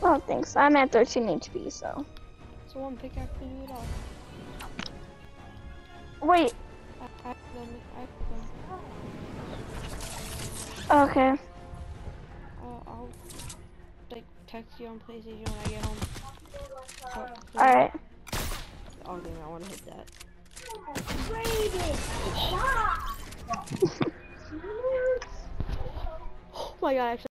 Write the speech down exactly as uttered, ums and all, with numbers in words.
don't think so. I'm at thirteen H P, so. So one pickaxe to do it all. Wait. I, I have them. I have them. Okay. Uh, I'll like text you on PlayStation when I get home. Oh, so Alright. oh damn, I want to hit that. Oh my god, actually.